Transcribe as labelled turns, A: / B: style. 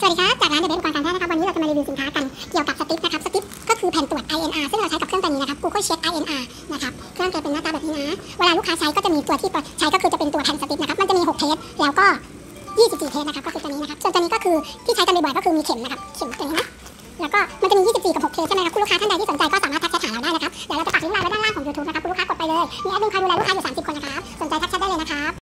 A: สวัสดีครับจากร้านเดอะเบสอุปกรณ์การแพทย์นะครับวันนี้เราจะมารีวิวสินค้ากันเกี่ยวกับสติ๊ปนะครับสติ๊ปก็คือแผ่นตรวจ INR ซึ่งเราใช้กับเครื่องตัวนี้นะครับ Google Check INR นะครับเครื่องจะเป็นหน้าตาแบบนี้นะเวลาลูกค้าใช้ก็จะมีตัวที่ใช้ก็คือจะเป็นตัวแผ่นสติ๊ปนะครับมันจะมี6เทสแล้วก็24เทสนะครับก็คือตัวนี้นะครับส่วนตัวนี้ก็คือที่ใช้กันบ่อยๆก็คือมีเข็มนะครับเข็มตัวนี้นะแล้วก็มันจะมี24กับ6เทสใช่ไหมครับคุณลูกค้าท่านใดที่สนใจก็สามารถทักแชทหาเราได้นะครับเดี๋ยวเราจะปักลิงก์ไว้ด้านล่างของ YouTube นะครับคุณลูกค้า กดไปเลยมีแอดมินคอยดูแลลูกค้าอยู่30 คนนะครับสนใจทักแชทได้เลยนะครับ